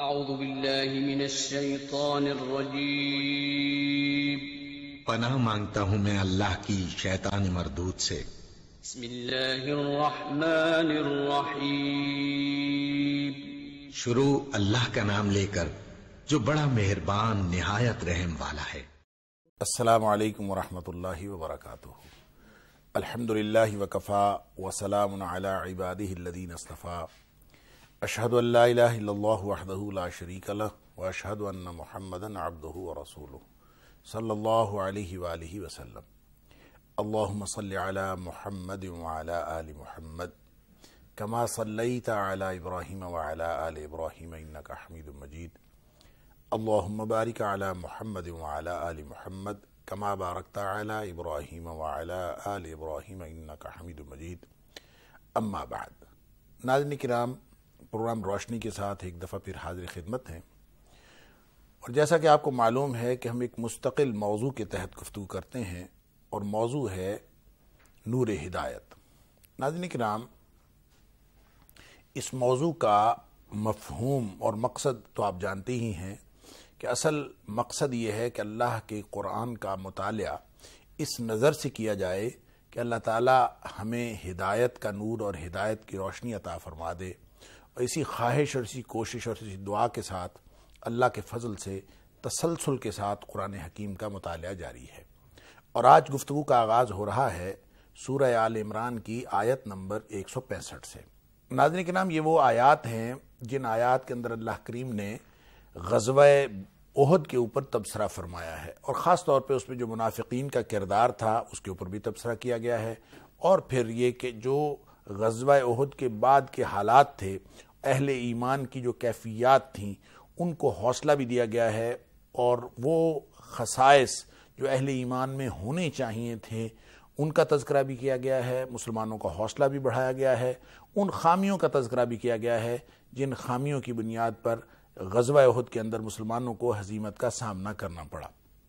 اعوذ باللہ من الشیطان الرجیم پناہ مانگتا ہوں میں اللہ کی شیطان مردود سے۔ بسم اللہ الرحمن الرحیم شروع اللہ کا نام لے کر جو بڑا مہربان نہایت رحم والا ہے۔ السلام علیکم ورحمۃ اللہ وبرکاتہ۔ الحمدللہ وکفا وسلام علی عبادہ الذین اصطفیٰ۔ اشہد ان لا الہ الا اللہ وحدہ لا شریک لہ واشہد ان محمدا عبدہ ورسولہ صلی اللہ علیہ وآلہ وسلم۔ اللہم صل علی محمد وعلی آل محمد کما صلیت علی ابراہیم وعلی آل ابراہیم انکا حمید مجید۔ اللہم بارک علی محمد وعلی آل محمد کما بارکت علی ابراہیم وعلی آل ابراہیم انکا حمید مجید۔ اما بعد، ناظرین کرام، پروگرام روشنی کے ساتھ ایک دفعہ پھر حاضر خدمت ہیں، اور جیسا کہ آپ کو معلوم ہے کہ ہم ایک مستقل موضوع کے تحت گفتگو کرتے ہیں، اور موضوع ہے نور ہدایت۔ ناظرین کرام، اس موضوع کا مفہوم اور مقصد تو آپ جانتے ہی ہیں کہ اصل مقصد یہ ہے کہ اللہ کے قرآن کا مطالعہ اس نظر سے کیا جائے کہ اللہ تعالی ہمیں ہدایت کا نور اور ہدایت کی روشنی عطا فرما دے، اور اسی خواہش اور اسی کوشش اور اسی دعا کے ساتھ اللہ کے فضل سے تسلسل کے ساتھ قرآن حکیم کا مطالعہ جاری ہے۔ اور آج گفتگو کا آغاز ہو رہا ہے سورہ آل عمران کی آیت نمبر 165 سے۔ ناظرین کرام، یہ وہ آیات ہیں جن آیات کے اندر اللہ کریم نے غزوہ احد کے اوپر تبصرہ فرمایا ہے، اور خاص طور پہ اس میں جو منافقین کا کردار تھا اس کے اوپر بھی تبصرہ کیا گیا ہے، اور پھر یہ کہ جو غزوہ احد کے بعد کے حالات تھے، اہل ایمان کی جو کیفیات تھیں ان کو حوصلہ بھی دیا گیا ہے، اور وہ خصائص جو اہل ایمان میں ہونے چاہیے تھے ان کا تذکرہ بھی کیا گیا ہے، مسلمانوں کا حوصلہ بھی بڑھایا گیا ہے، ان خامیوں کا تذکرہ بھی کیا گیا ہے جن خامیوں کی بنیاد پر غزوہ احد کے اندر مسلمانوں کو ہزیمت کا سامنا کرنا پڑا۔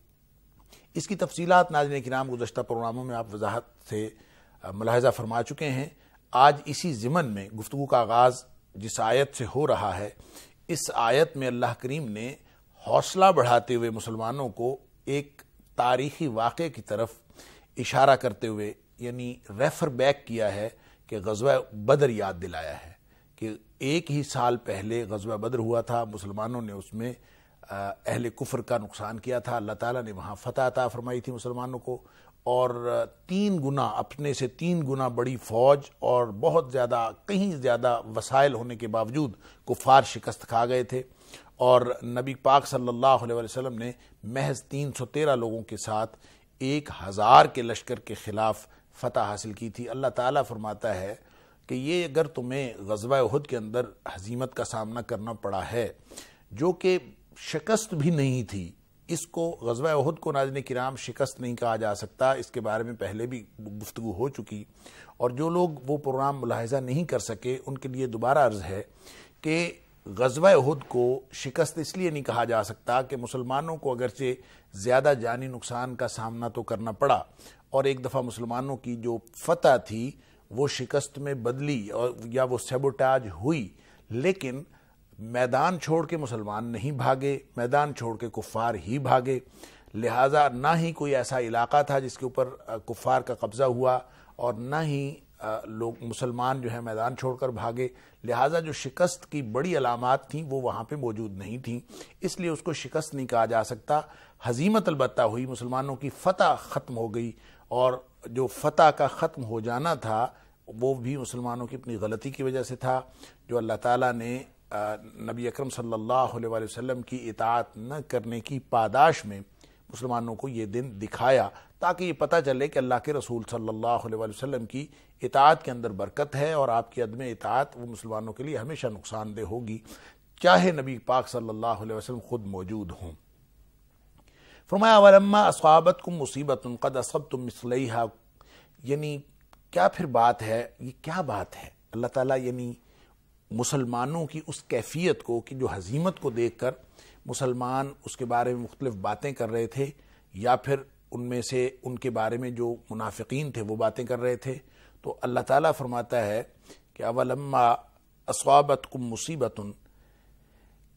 اس کی تفصیلات ناظرین کرام گزشتہ پروگراموں میں آپ وضاحت سے ملاحظہ فرما چکے ہیں۔ آج اسی ضمن میں گفتگو کا آغاز جس آیت سے ہو رہا ہے، اس آیت میں اللہ کریم نے حوصلہ بڑھاتے ہوئے مسلمانوں کو ایک تاریخی واقعے کی طرف اشارہ کرتے ہوئے، یعنی ریفر بیک کیا ہے کہ غزوہ بدر یاد دلایا ہے کہ ایک ہی سال پہلے غزوہ بدر ہوا تھا، مسلمانوں نے اس میں اہل کفر کا نقصان کیا تھا، اللہ تعالیٰ نے وہاں فتح عطا فرمائی تھی مسلمانوں کو، اور 3 گنا اپنے سے 3 گنا بڑی فوج اور بہت زیادہ کہیں زیادہ وسائل ہونے کے باوجود کفار شکست کھا گئے تھے، اور نبی پاک صلی اللہ علیہ وسلم نے محض 313 لوگوں کے ساتھ 1000 کے لشکر کے خلاف فتح حاصل کی تھی۔ اللہ تعالیٰ فرماتا ہے کہ یہ اگر تمہیں غزوہ احد کے اندر ہزیمت کا سامنا کرنا پڑا ہے، جو کہ شکست بھی نہیں تھی، اس کو غزوہ احد کو ناظرین کرام شکست نہیں کہا جا سکتا، اس کے بارے میں پہلے بھی گفتگو ہو چکی، اور جو لوگ وہ پروگرام ملاحظہ نہیں کر سکے ان کے لیے دوبارہ عرض ہے کہ غزوہ احد کو شکست اس لیے نہیں کہا جا سکتا کہ مسلمانوں کو اگرچہ زیادہ جانی نقصان کا سامنا تو کرنا پڑا، اور ایک دفعہ مسلمانوں کی جو فتح تھی وہ شکست میں بدلی یا وہ سیبوٹاج ہوئی، لیکن میدان چھوڑ کے مسلمان نہیں بھاگے، میدان چھوڑ کے کفار ہی بھاگے، لہٰذا نہ ہی کوئی ایسا علاقہ تھا جس کے اوپر کفار کا قبضہ ہوا، اور نہ ہی لوگ مسلمان جو ہے میدان چھوڑ کر بھاگے، لہٰذا جو شکست کی بڑی علامات تھیں وہ وہاں پہ موجود نہیں تھیں، اس لیے اس کو شکست نہیں کہا جا سکتا۔ ہزیمت البتہ ہوئی، مسلمانوں کی فتح ختم ہو گئی، اور جو فتح کا ختم ہو جانا تھا وہ بھی مسلمانوں کی اپنی غلطی کی وجہ سے تھا، جو اللہ تعالیٰ نے نبی اکرم صلی اللہ علیہ وسلم کی اطاعت نہ کرنے کی پاداش میں مسلمانوں کو یہ دن دکھایا، تاکہ یہ پتہ چلے کہ اللہ کے رسول صلی اللہ علیہ وسلم کی اطاعت کے اندر برکت ہے، اور آپ کی عدم اطاعت وہ مسلمانوں کے لیے ہمیشہ نقصان دہ ہوگی، چاہے نبی پاک صلی اللہ علیہ وسلم خود موجود ہوں۔ فرمایا وَلَمَّا أَصَابَتْكُمْ مُصِيبَةٌ قَدْ أَصَبْتُمْ مِثْلَيْهَا، یعنی کیا پھر بات ہے، یہ کیا بات ہے؟ اللہ تعالیٰ یعنی مسلمانوں کی اس کیفیت کو کہ جو ہزیمت کو دیکھ کر مسلمان اس کے بارے میں مختلف باتیں کر رہے تھے، یا پھر ان میں سے ان کے بارے میں جو منافقین تھے وہ باتیں کر رہے تھے، تو اللہ تعالیٰ فرماتا ہے کہ اولما اصابتکم مصیبۃ،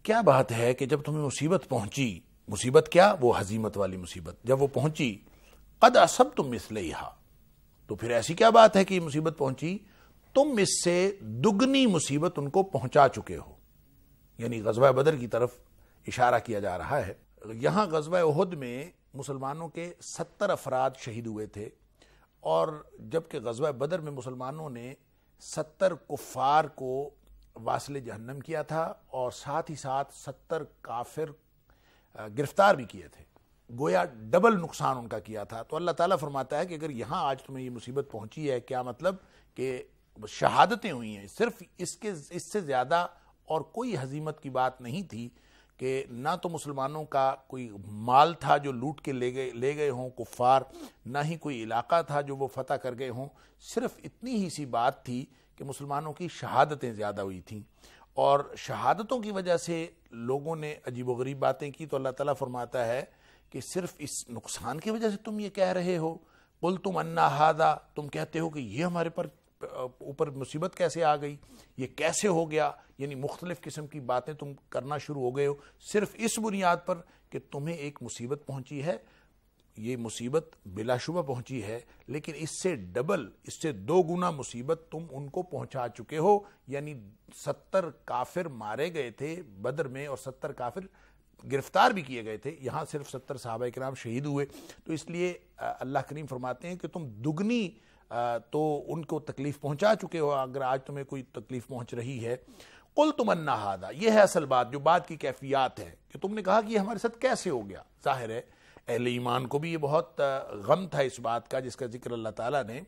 کیا بات ہے کہ جب تمہیں مصیبت پہنچی، مصیبت کیا؟ وہ ہزیمت والی مصیبت جب وہ پہنچی، قد اصبتم مثلیہا، تو پھر ایسی کیا بات ہے کہ یہ مصیبت پہنچی؟ تم اس سے دگنی مصیبت ان کو پہنچا چکے ہو. یعنی غزوہ بدر کی طرف اشارہ کیا جا رہا ہے. یہاں غزوہ احد میں مسلمانوں کے 70 افراد شہید ہوئے تھے، اور جبکہ غزوہ بدر میں مسلمانوں نے 70 کفار کو واصل جہنم کیا تھا، اور ساتھ ہی ساتھ 70 کافر گرفتار بھی کیے تھے، گویا ڈبل نقصان ان کا کیا تھا. تو اللہ تعالیٰ فرماتا ہے کہ اگر یہاں آج تمہیں یہ مصیبت پہنچی ہے، کیا مطلب کہ شہادتیں ہوئی ہیں، صرف اس سے زیادہ اور کوئی ہزیمت کی بات نہیں تھی، کہ نہ تو مسلمانوں کا کوئی مال تھا جو لوٹ کے لے گئے ہوں کفار، نہ ہی کوئی علاقہ تھا جو وہ فتح کر گئے ہوں، صرف اتنی ہی سی بات تھی کہ مسلمانوں کی شہادتیں زیادہ ہوئی تھیں. اور شہادتوں کی وجہ سے لوگوں نے عجیب و غریب باتیں کی. تو اللہ تعالیٰ فرماتا ہے کہ صرف اس نقصان کی وجہ سے تم یہ کہہ رہے ہو، قلتم انا ھذا، تم کہتے ہو کہ یہ ہمارے اوپر مصیبت کیسے آ گئی، یہ کیسے ہو گیا. یعنی مختلف قسم کی باتیں تم کرنا شروع ہو گئے ہو صرف اس بنیاد پر کہ تمہیں ایک مصیبت پہنچی ہے. یہ مصیبت بلا شبہ پہنچی ہے، لیکن اس سے ڈبل، اس سے 2 گنا مصیبت تم ان کو پہنچا چکے ہو. یعنی 70 کافر مارے گئے تھے بدر میں، اور 70 کافر گرفتار بھی کیے گئے تھے. یہاں صرف 70 صحابہ کرام شہید ہوئے. تو اس لیے اللہ کریم فرماتے ہیں کہ تم دگنی تو ان کو تکلیف پہنچا چکے ہو اگر آج تمہیں کوئی تکلیف پہنچ رہی ہے. قلتم انا ھذا، یہ ہے اصل بات، جو بات کی کیفیات ہے کہ تم نے کہا کہ یہ ہمارے ساتھ کیسے ہو گیا. ظاہر ہے اہل ایمان کو بھی یہ بہت غم تھا اس بات کا، جس کا ذکر اللہ تعالیٰ نے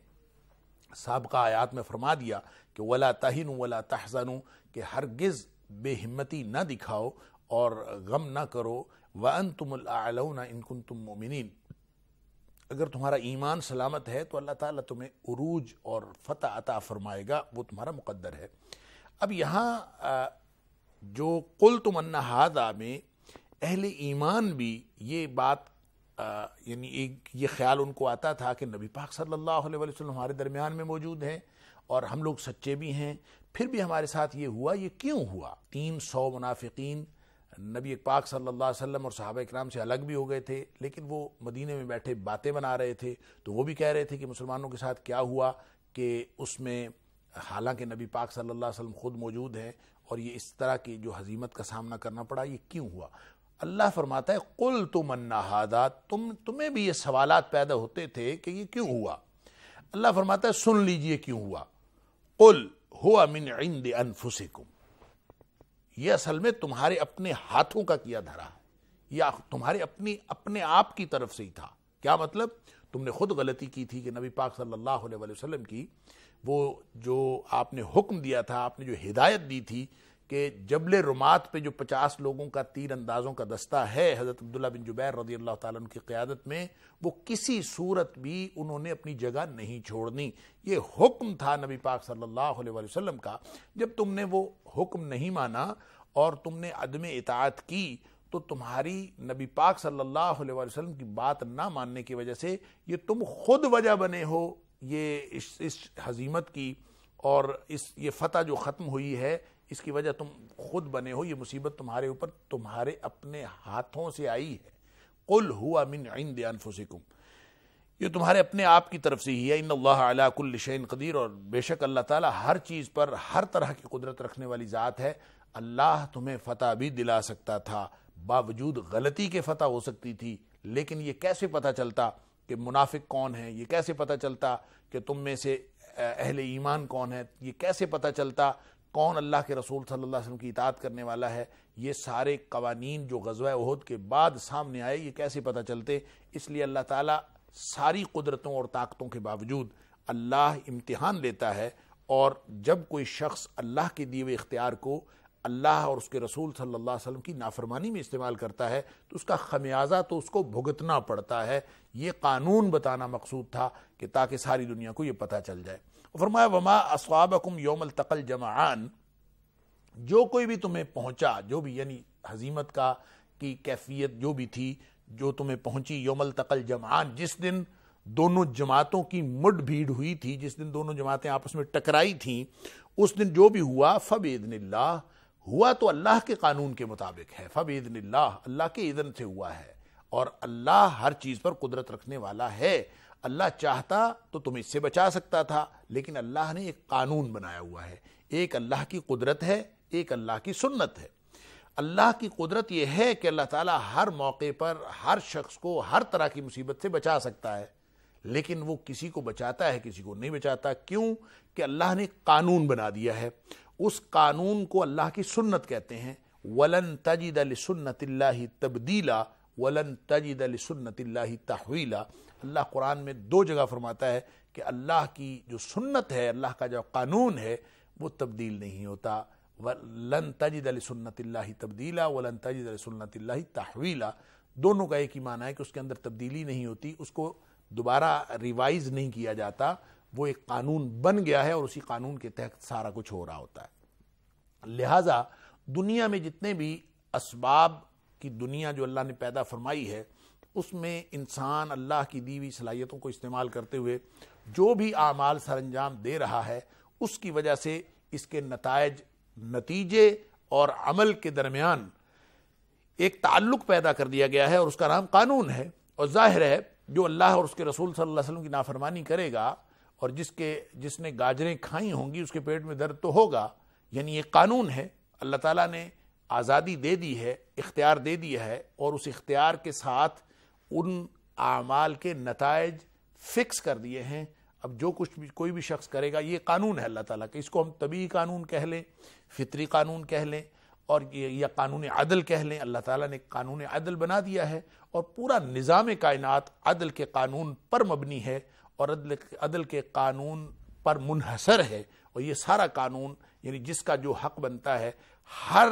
سابقہ آیات میں فرما دیا کہ وَلَا تَهِنُوا وَلَا تَحْزَنُوا، کہ ہرگز بے ہمتی نہ دکھاؤ اور غم نہ کرو. وَأَنْتُمُ الْأَعْلَوْنَ إِن كُنتُم مُؤْمِنِينَ، اگر تمہارا ایمان سلامت ہے تو اللہ تعالیٰ تمہیں عروج اور فتح عطا فرمائے گا، وہ تمہارا مقدر ہے. اب یہاں جو قلتم انا ھذا میں اہل ایمان بھی یہ بات یعنی یہ خیال ان کو آتا تھا کہ نبی پاک صلی اللہ علیہ وسلم ہمارے درمیان میں موجود ہیں اور ہم لوگ سچے بھی ہیں، پھر بھی ہمارے ساتھ یہ ہوا، یہ کیوں ہوا؟ 300 منافقین نبی پاک صلی اللہ علیہ وسلم اور صحابہ کرام سے الگ بھی ہو گئے تھے، لیکن وہ مدینے میں بیٹھے باتیں بنا رہے تھے. تو وہ بھی کہہ رہے تھے کہ مسلمانوں کے ساتھ کیا ہوا کہ اس میں حالانکہ نبی پاک صلی اللہ علیہ وسلم خود موجود ہیں، اور یہ اس طرح کی جو ہزیمت کا سامنا کرنا پڑا، یہ کیوں ہوا؟ اللہ فرماتا ہے قلتم انا ھذا، تمہیں بھی یہ سوالات پیدا ہوتے تھے کہ یہ کیوں ہوا. اللہ فرماتا ہے سن لیجئے کیوں ہوا. قل ھو من عند انفسکم، یہ اصل میں تمہارے اپنے ہاتھوں کا کیا دھرا ہے، یا تمہارے اپنے آپ کی طرف سے ہی تھا. کیا مطلب؟ تم نے خود غلطی کی تھی کہ نبی پاک صلی اللہ علیہ وسلم کی وہ جو آپ نے حکم دیا تھا، آپ نے جو ہدایت دی تھی کہ جبل رمات پہ جو 50 لوگوں کا تیر اندازوں کا دستہ ہے حضرت عبداللہ بن جبیر رضی اللہ تعالیٰ عنہ کی قیادت میں، وہ کسی صورت بھی انہوں نے اپنی جگہ نہیں چھوڑنی. یہ حکم تھا نبی پاک صلی اللہ علیہ وسلم کا. جب تم نے وہ حکم نہیں مانا اور تم نے عدم اطاعت کی، تو تمہاری نبی پاک صلی اللہ علیہ وسلم کی بات نہ ماننے کی وجہ سے یہ تم خود وجہ بنے ہو یہ اس ہزیمت کی، اور یہ فتح جو ختم ہوئی ہے اس کی وجہ تم خود بنے ہو. یہ مصیبت تمہارے اوپر تمہارے اپنے ہاتھوں سے آئی ہے. قل ھو من عند انفسکم، یہ تمہارے اپنے آپ کی طرف سے ہی ہے. ان اللہ علی کل شیء قدیر، اور بے شک اللہ تعالیٰ ہر چیز پر ہر طرح کی قدرت رکھنے والی ذات ہے. اللہ تمہیں فتح بھی دلا سکتا تھا، باوجود غلطی کے فتح ہو سکتی تھی، لیکن یہ کیسے پتہ چلتا کہ منافق کون ہے؟ یہ کیسے پتہ چلتا کہ تم میں سے اہل ایمان کون ہے؟ یہ کیسے پتہ چلتا کون اللہ کے رسول صلی اللہ علیہ وسلم کی اطاعت کرنے والا ہے؟ یہ سارے قوانین جو غزوہ احد کے بعد سامنے آئے، یہ کیسے پتہ چلتے؟ اس لیے اللہ تعالیٰ ساری قدرتوں اور طاقتوں کے باوجود اللہ امتحان لیتا ہے، اور جب کوئی شخص اللہ کے دیے ہوئے اختیار کو اللہ اور اس کے رسول صلی اللہ علیہ وسلم کی نافرمانی میں استعمال کرتا ہے تو اس کا خمیازہ تو اس کو بھگتنا پڑتا ہے. یہ قانون بتانا مقصود تھا کہ تاکہ ساری دنیا کو یہ پتہ چل جائے. فرمایا وما اصابکم یوم التقى الجمعان، جو کوئی بھی تمہیں پہنچا، جو بھی یعنی ہزیمت کی کیفیت جو بھی تھی جو تمہیں پہنچی یوم التقى الجمعان، جس دن دونوں جماعتوں کی مڈ بھیڑ ہوئی تھی، جس دن دونوں جماعتیں آپس میں ٹکرائی تھیں، اس دن جو بھی ہوا فباذن اللہ، ہوا تو اللہ کے قانون کے مطابق ہے، فبإذن اللہ، اللہ کے اذن سے ہوا ہے، اور اللہ ہر چیز پر قدرت رکھنے والا ہے۔ اللہ چاہتا تو تم اس سے بچا سکتا تھا، لیکن اللہ نے ایک قانون بنایا ہوا ہے۔ ایک اللہ کی قدرت ہے، ایک اللہ کی سنت ہے۔ اللہ کی قدرت یہ ہے کہ اللہ تعالیٰ ہر موقع پر ہر شخص کو ہر طرح کی مصیبت سے بچا سکتا ہے، لیکن وہ کسی کو بچاتا ہے، کسی کو نہیں بچاتا۔ کیوں؟ کہ اللہ نے قانون بنا دیا ہے۔ اس قانون کو اللہ کی سنت کہتے ہیں۔ وَلَن تَجِدَ لِسُنَّتِ اللَّهِ تَبْدِيلًا وَلَن تَجِدَ لِسُنَّتِ اللَّهِ تَحْوِيلًا۔ اللہ قرآن میں 2 جگہ فرماتا ہے کہ اللہ کی جو سنت ہے، اللہ کا جو قانون ہے، وہ تبدیل نہیں ہوتا۔ وَلَن تَجِدَ لِسُنَّتِ اللَّهِ تَبْدِيلًا وَلَن تَجِدَ لِسُنَّتِ اللَّهِ تَحْوِيلًا۔ دونوں کا ایک ہی معنی ہے کہ اس کے اندر تبدیلی نہیں ہوتی، اس کو دوبارہ ریوائز نہیں کیا جاتا، وہ ایک قانون بن گیا ہے اور اسی قانون کے تحت سارا کچھ ہو رہا ہوتا ہے۔ لہٰذا دنیا میں جتنے بھی اسباب کی دنیا جو اللہ نے پیدا فرمائی ہے، اس میں انسان اللہ کی دی ہوئی صلاحیتوں کو استعمال کرتے ہوئے جو بھی اعمال سر انجام دے رہا ہے، اس کی وجہ سے اس کے نتیجے اور عمل کے درمیان ایک تعلق پیدا کر دیا گیا ہے، اور اس کا نام قانون ہے۔ اور ظاہر ہے جو اللہ اور اس کے رسول صلی اللہ علیہ وسلم کی نافرمانی کرے گا، اور جس نے گاجریں کھائی ہوں گی، اس کے پیٹ میں درد تو ہوگا، یعنی یہ قانون ہے۔ اللہ تعالیٰ نے آزادی دے دی ہے، اختیار دے دیا ہے، اور اس اختیار کے ساتھ ان اعمال کے نتائج فکس کر دیے ہیں۔ اب جو کچھ بھی کوئی بھی شخص کرے گا، یہ قانون ہے اللہ تعالیٰ کا۔ اس کو ہم طبعی قانون کہہ لیں، فطری قانون کہہ لیں، اور یا قانون عدل کہہ لیں۔ اللہ تعالیٰ نے قانون عدل بنا دیا ہے، اور پورا نظام کائنات عدل کے قانون پر مبنی ہے اور عدل کے قانون پر منحصر ہے۔ اور یہ سارا قانون، یعنی جس کا جو حق بنتا ہے، ہر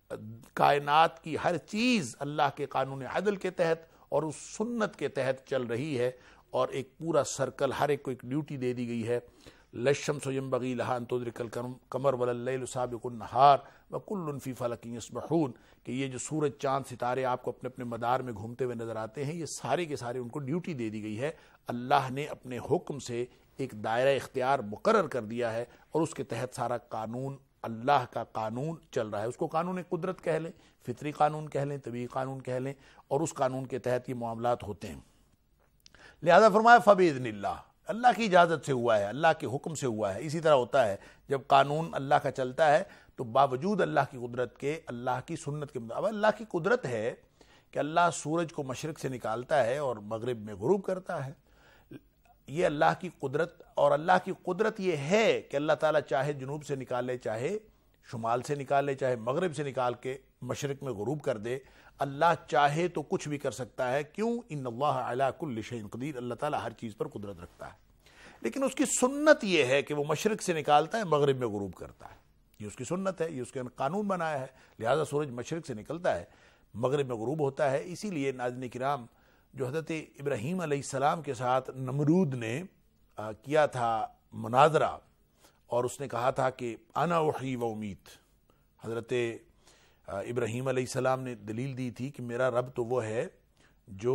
کائنات کی ہر چیز اللہ کے قانون عدل کے تحت اور اس سنت کے تحت چل رہی ہے، اور ایک پورا سرکل، ہر ایک کو ایک ڈیوٹی دے دی گئی ہے۔ لَلشَّمْسُ يَنبَغِي لَهَا أَن تُدْرِكَ الْقَمَرَ وَلَا اللَّيْلُ سَابِقُ النَّهَارِ وَكُلٌّ فِي فَلَكٍ يَسْبَحُونَ، کہ یہ جو سورج، چاند، ستارے آپ کو اپنے اپنے مدار میں گھومتے ہوئے نظر آتے ہیں، یہ سارے کے سارے ان کو ڈیوٹی دے دی گئی ہے۔ اللہ نے اپنے حکم سے ایک دائرہ اختیار مقرر کر دیا ہے، اور اس کے تحت سارا قانون، اللہ کا قانون چل رہا ہے۔ اس کو قانون قدرت کہہ لیں، فطری قانون کہہ لیں، طبعی قانون کہہ لیں، اور اس قانون کے تحت یہ معاملات ہوتے ہیں۔ لہذا فرمایا فبإذن اللہ، اللہ کی اجازت سے ہوا ہے، اللہ کے حکم سے ہوا ہے۔ اسی طرح ہوتا ہے جب قانون اللہ کا چلتا ہے تو باوجود اللہ کی قدرت کے، اللہ کی سنت کے مطابق۔ اب اللہ کی قدرت ہے کہ اللہ سورج کو مشرق سے نکالتا ہے اور مغرب میں غروب کرتا ہے، یہ اللہ کی قدرت۔ اور اللہ کی قدرت یہ ہے کہ اللہ تعالیٰ چاہے جنوب سے نکالے، چاہے شمال سے نکالے، چاہے مغرب سے نکال کے مشرق میں غروب کر دے۔ اللہ چاہے تو کچھ بھی کر سکتا ہے۔ کیوں؟ ان اللہ علی کل شیء قدیر، اللہ تعالیٰ ہر چیز پر قدرت رکھتا ہے، لیکن اس کی سنت یہ ہے کہ وہ مشرق سے نکالتا ہے، مغرب میں غروب کرتا ہے۔ یہ اس کی سنت ہے، یہ اس کے قانون بنایا ہے۔ لہذا سورج مشرق سے نکلتا ہے، مغرب میں غروب ہوتا ہے۔ اسی لیے ناظرین کرام، جو حضرت ابراہیم علیہ السلام کے ساتھ نمرود نے کیا تھا مناظرہ، اور اس نے کہا تھا کہ انا احیی و امیت، حضرت ابراہیم علیہ السلام نے دلیل دی تھی کہ میرا رب تو وہ ہے جو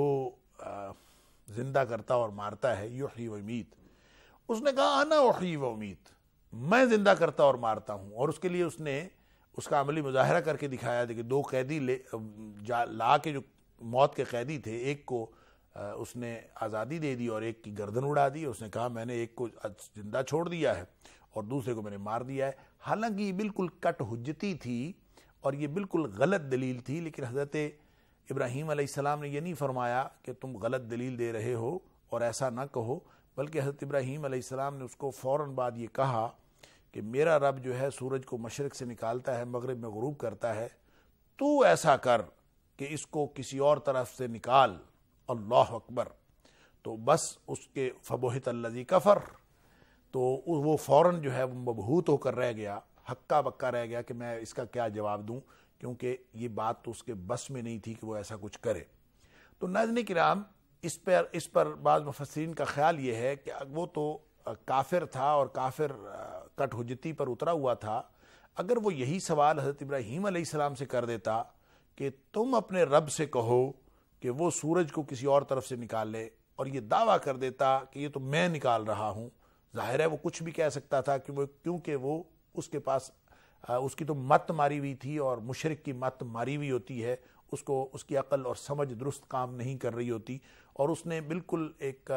زندہ کرتا اور مارتا ہے، یحیی و امیت۔ اس نے کہا انا احیی و امیت، میں زندہ کرتا اور مارتا ہوں، اور اس کے لیے اس نے اس کا عملی مظاہرہ کر کے دکھایا تھا کہ 2 قیدی لا کے، جو موت کے قیدی تھے، ایک کو اس نے آزادی دے دی اور ایک کی گردن اڑا دی۔ اس نے کہا میں نے ایک کو زندہ چھوڑ دیا ہے اور دوسرے کو میں نے مار دیا ہے۔ حالانکہ یہ بالکل کٹ حجتی تھی اور یہ بالکل غلط دلیل تھی، لیکن حضرت ابراہیم علیہ السلام نے یہ نہیں فرمایا کہ تم غلط دلیل دے رہے ہو اور ایسا نہ کہو، بلکہ حضرت ابراہیم علیہ السلام نے اس کو فوراً بعد یہ کہا کہ میرا رب جو ہے سورج کو مشرق سے نکالتا ہے، مغرب میں غروب کرتا ہے، تو ایسا کر کہ اس کو کسی اور طرف سے نکال، اللہ اکبر۔ تو بس اس کے فبہت الذی کفر، تو وہ فوراً جو ہے وہ مبہوت ہو کر رہ گیا، ہکا بکا رہ گیا کہ میں اس کا کیا جواب دوں، کیونکہ یہ بات تو اس کے بس میں نہیں تھی کہ وہ ایسا کچھ کرے۔ تو ناظرین کرام، اس پر بعض مفسرین کا خیال یہ ہے کہ وہ تو کافر تھا اور کافر کٹ حجتی پر اترا ہوا تھا۔ اگر وہ یہی سوال حضرت ابراہیم علیہ السلام سے کر دیتا کہ تم اپنے رب سے کہو کہ وہ سورج کو کسی اور طرف سے نکال لے، اور یہ دعویٰ کر دیتا کہ یہ تو میں نکال رہا ہوں، ظاہر ہے وہ کچھ بھی کہہ سکتا تھا، کیونکہ وہ اس کے پاس اس کی تو مت ماری ہوئی تھی، اور مشرک کی مت ماری ہوئی ہوتی ہے، اس کو اس کی عقل اور سمجھ درست کام نہیں کر رہی ہوتی، اور اس نے بالکل ایک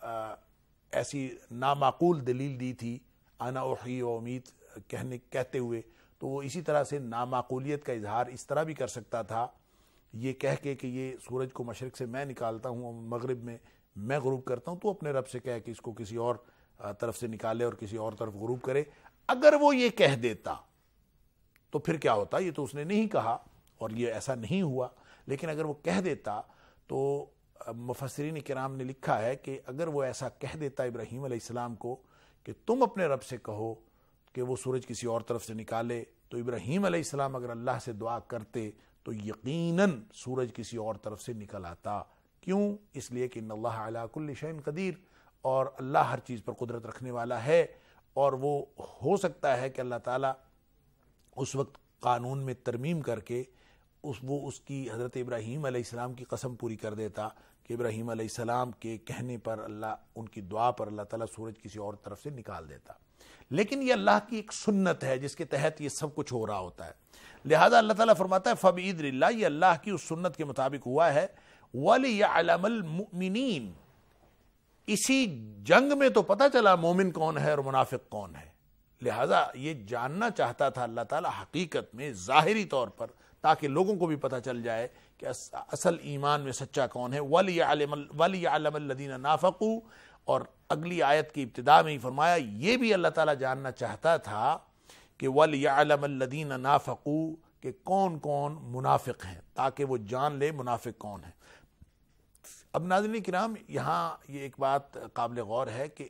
ایسی نامعقول دلیل دی تھی انا احیی و امید کہتے ہوئے. تو وہ اسی طرح سے نامعقولیت کا اظہار اس طرح بھی کر سکتا تھا، یہ کہہ کے کہ یہ سورج کو مشرق سے میں نکالتا ہوں اور مغرب میں میں غروب کرتا ہوں، تو اپنے رب سے کہے کہ اس کو کسی اور طرف سے نکالے اور کسی اور طرف غروب کرے. اگر وہ یہ کہہ دیتا تو پھر کیا ہوتا؟ یہ تو اس نے نہیں کہا اور یہ ایسا نہیں ہوا، لیکن اگر وہ کہہ دیتا تو مفسرین کرام نے لکھا ہے کہ اگر وہ ایسا کہہ دیتا ابراہیم علیہ السلام کو کہ تم اپنے رب سے کہو کہ وہ سورج کسی اور طرف سے نکالے، تو ابراہیم علیہ السلام اگر اللہ سے دعا کرتے تو یقیناً سورج کسی اور طرف سے نکل آتا. کیوں؟ اس لیے کہ ان اللہ علی کل شیء قدیر، اور اللہ ہر چیز پر قدرت رکھنے والا ہے، اور وہ ہو سکتا ہے کہ اللہ تعالیٰ اس وقت قانون میں ترمیم کر کے وہ اس کی حضرت ابراہیم علیہ السلام کی قسم پوری کر دیتا کہ ابراہیم علیہ السلام کے کہنے پر اللہ، ان کی دعا پر اللہ تعالیٰ سورج کسی اور طرف سے نکال دیتا. لیکن یہ اللہ کی ایک سنت ہے جس کے تحت یہ سب کچھ ہو رہا ہوتا ہے، لہذا اللہ تعالیٰ فرماتا ہے فَبِإِذْنِ اللَّهِ، یہ اللہ کی اس سنت کے مطابق ہوا ہے. وَلِيَعْلَمَ الْمُؤْمِنِينَ، اسی جنگ میں تو پتہ چلا مومن کون ہے اور منافق کون ہے. لہذا یہ جاننا چاہتا تھا اللہ تعالیٰ حقیقت میں ظاہری طور پر، تاکہ لوگوں کو بھی پتہ چل جائے کہ اصل ایمان میں سچا کون ہے. وَلِيَعْلَمَ الَّذِينَ نَافَقُوا، اور اگلی آیت کی ابتدا میں ہی فرمایا یہ بھی اللہ تعالیٰ جاننا چاہتا تھا کہ وَلِيَعْلَمَ الَّذِينَ نَافَقُوا، کہ کون کون منافق ہیں، تاکہ وہ جان لے منافق کون ہیں. اب ناظرین کرام، یہاں یہ ایک بات قابل غور ہے کہ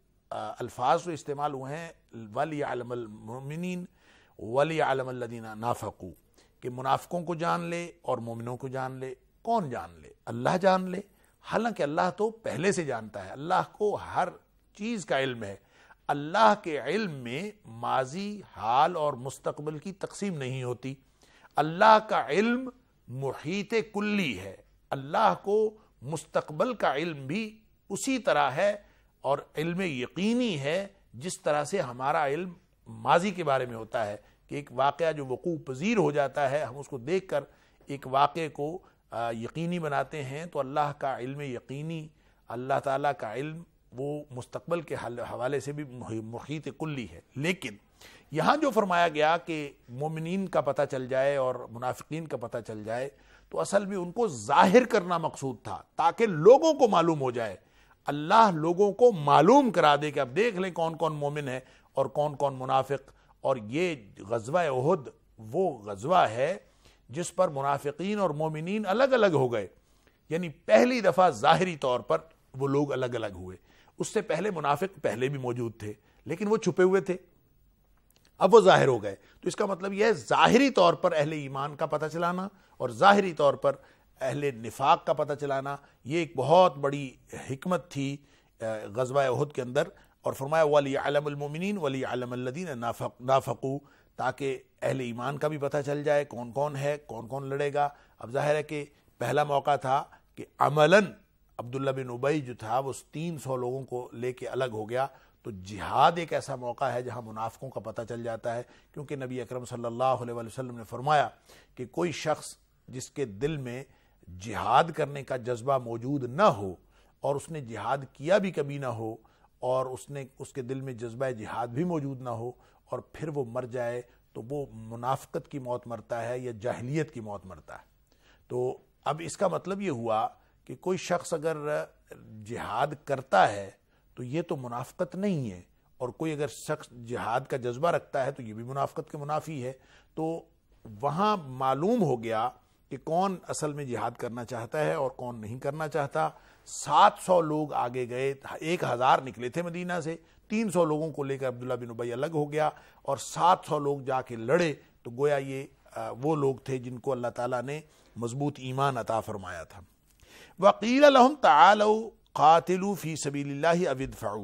الفاظ جو استعمال ہوئے ہیں وَلِيَعْلَمَ الْمُؤْمِنِينَ وَلِيَعْلَمَ الَّذِينَ نَافَقُوا، کہ منافقوں کو جان لے اور مومنوں کو جان لے. کون جان لے؟ اللہ جان لے. حالانکہ اللہ تو پہلے سے جانتا ہے، اللہ کو ہر چیز کا علم ہے. اللہ کے علم میں ماضی، حال اور مستقبل کی تقسیم نہیں ہوتی. اللہ کا علم محیط کلی ہے. اللہ کو مستقبل کا علم بھی اسی طرح ہے اور علم یقینی ہے جس طرح سے ہمارا علم ماضی کے بارے میں ہوتا ہے کہ ایک واقعہ جو وقوع پذیر ہو جاتا ہے، ہم اس کو دیکھ کر ایک واقعے کو یقینی بناتے ہیں. تو اللہ کا علم یقینی، اللہ تعالیٰ کا علم وہ مستقبل کے حوالے سے بھی محیط کلی ہے. لیکن یہاں جو فرمایا گیا کہ مومنین کا پتہ چل جائے اور منافقین کا پتہ چل جائے، تو اصل میں ان کو ظاہر کرنا مقصود تھا تاکہ لوگوں کو معلوم ہو جائے. اللہ لوگوں کو معلوم کرا دے کہ اب دیکھ لیں کون کون مومن ہے اور کون کون منافق. اور یہ غزوہ احد وہ غزوہ ہے جس پر منافقین اور مومنین الگ الگ ہو گئے، یعنی پہلی دفعہ ظاہری طور پر وہ لوگ الگ الگ ہوئے. اس سے پہلے منافق پہلے بھی موجود تھے لیکن وہ چھپے ہوئے تھے، اب وہ ظاہر ہو گئے. تو اس کا مطلب یہ ہے ظاہری طور پر اہل ایمان کا پتہ چلانا اور ظاہری طور پر اہل نفاق کا پتہ چلانا. یہ ایک بہت بڑی حکمت تھی غزوہ احد کے اندر. اور فرمایا وَلِيَعْلَمَ الْمُؤْمِنِينَ وَلِيَعْلَمَ الَّذِينَ نَافَقُوا، تاکہ اہل ایمان کا بھی پتہ چل جائے کون کون ہے، کون کون لڑے گا. اب ظاہر ہے کہ پہلا موقع تھا کہ عملاً عبداللہ بن ابی جو تھا وہ 300 لوگوں کو لے کے الگ ہو گیا. تو جہاد ایک ایسا موقع ہے جہاں منافقوں کا پتہ چل جاتا ہے، کیونکہ نبی اکرم صلی اللہ علیہ وسلم نے فرمایا کہ کوئی شخص جس کے دل میں جہاد کرنے کا جذبہ موجود نہ ہو اور اس نے جہاد کیا بھی کبھی نہ ہو اور اس کے دل میں جذبہ جہاد بھی موجود نہ ہو اور پھر وہ مر جائے تو وہ منافقت کی موت مرتا ہے یا جاہلیت کی موت مرتا ہے. تو اب اس کا مطلب یہ ہوا کہ کوئی شخص اگر جہاد کرتا ہے تو یہ تو منافقت نہیں ہے، اور کوئی اگر شخص جہاد کا جذبہ رکھتا ہے تو یہ بھی منافقت کے منافی ہے. تو وہاں معلوم ہو گیا کہ کون اصل میں جہاد کرنا چاہتا ہے اور کون نہیں کرنا چاہتا. 700 لوگ آگے گئے، 1000 نکلے تھے مدینہ سے، 300 لوگوں کو لے کر عبداللہ بن ابی الگ ہو گیا اور 700 لوگ جا کے لڑے. تو گویا یہ وہ لوگ تھے جن کو اللہ تعالیٰ نے مضبوط ایمان عطا فرمایا تھا. وَقِيلَ لَهُمْ تَعَالَوْا قَاتِلُوا فِي سَبِيلِ اللَّهِ أَوِ ادْفَعُوا.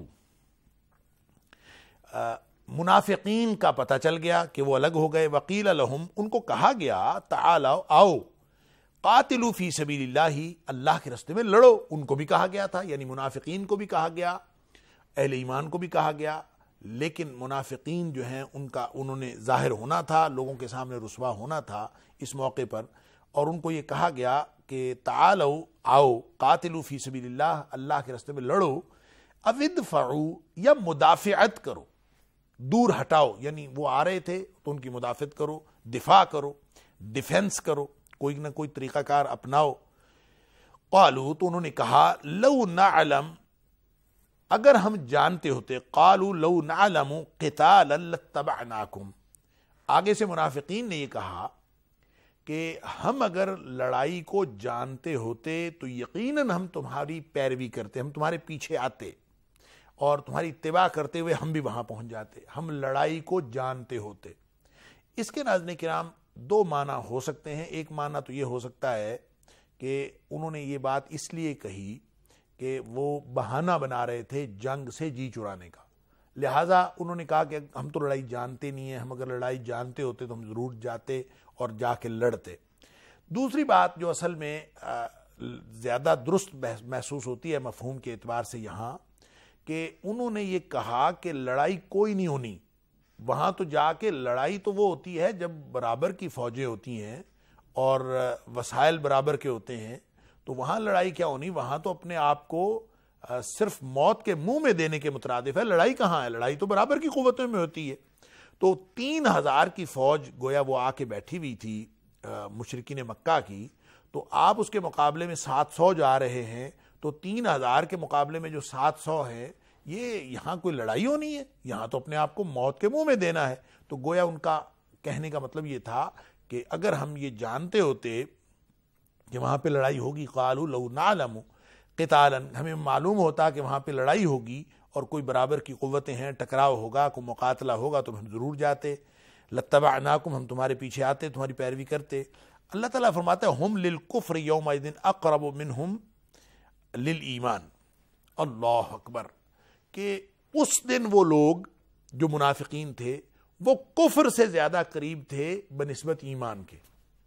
منافقین کا پتہ چل گیا کہ وہ الگ ہو گئے. وَقِيلَ لَهُمْ، ان کو کہا گیا تَعَالَوْا، آؤ، قاتلوا فی سبیل اللہ، اللہ کے راستے میں لڑو. ان کو بھی کہا گیا تھا، یعنی منافقین کو بھی کہا گیا، اہل ایمان کو بھی کہا گیا. لیکن منافقین جو ہیں انہوں نے ظاہر ہونا تھا، لوگوں کے سامنے رسوا ہونا تھا اس موقع پر، اور ان کو یہ کہا گیا کہ تعالوا، آؤ، قاتلوا فی سبیل اللہ، اللہ کے راستے میں لڑو، او ادفعوا، یا مدافعت کرو، دور ہٹاؤ، یعنی وہ آ رہے تھے تو ان کی مدافعت کرو، دفاع کرو، ڈیفنس کرو، کوئی نہ کوئی طریقہ کار اپناؤ۔ قالوا، تو انہوں نے کہا، لو نعلم، اگر ہم جانتے ہوتے، قالوا لو نعلم قتالا لاتبعناکم، آگے سے منافقین نے یہ کہا کہ ہم اگر لڑائی کو جانتے ہوتے تو یقیناً ہم تمہاری پیروی کرتے، ہم تمہارے پیچھے آتے اور تمہاری اتباع کرتے ہوئے ہم بھی وہاں پہنچ جاتے، ہم لڑائی کو جانتے ہوتے۔ اس کے ناظرین کرام دو معنی ہو سکتے ہیں۔ ایک معنی تو یہ ہو سکتا ہے کہ انہوں نے یہ بات اس لیے کہی کہ وہ بہانہ بنا رہے تھے جنگ سے جی چرانے کا، لہٰذا انہوں نے کہا کہ ہم تو لڑائی جانتے نہیں ہیں، ہم اگر لڑائی جانتے ہوتے تو ہم ضرور جاتے اور جا کے لڑتے۔ دوسری بات جو اصل میں زیادہ درست محسوس ہوتی ہے مفہوم کے اعتبار سے یہاں، کہ انہوں نے یہ کہا کہ لڑائی کوئی نہیں ہونی، وہاں تو جا کے لڑائی تو وہ ہوتی ہے جب برابر کی فوجیں ہوتی ہیں اور وسائل برابر کے ہوتے ہیں، تو وہاں لڑائی کیا ہونی، وہاں تو اپنے آپ کو صرف موت کے منہ میں دینے کے مترادف ہے، لڑائی کہاں ہے، لڑائی تو برابر کی قوتوں میں ہوتی ہے۔ تو 3000 کی فوج گویا وہ آ کے بیٹھی ہوئی تھی مشرکین مکہ کی، تو آپ اس کے مقابلے میں 700 جا رہے ہیں، تو 3000 کے مقابلے میں جو 700 ہے، یہ یہاں کوئی لڑائی ہونی ہے، یہاں تو اپنے آپ کو موت کے منہ میں دینا ہے۔ تو گویا ان کا کہنے کا مطلب یہ تھا کہ اگر ہم یہ جانتے ہوتے کہ وہاں پہ لڑائی ہوگی، قالوا لو نعلم قتالا، ہمیں معلوم ہوتا کہ وہاں پہ لڑائی ہوگی اور کوئی برابر کی قوتیں ہیں، ٹکراؤ ہوگا، کوئی مقاتلہ ہوگا، تو ہم ضرور جاتے، لاتبعناکم، ہم تمہارے پیچھے آتے، تمہاری پیروی کرتے۔ اللہ تعالیٰ فرماتا ہے ہم للکفر یومئذ اقرب منہم للایمان، اللہ اکبر، کہ اس دن وہ لوگ جو منافقین تھے وہ کفر سے زیادہ قریب تھے بنسبت ایمان کے۔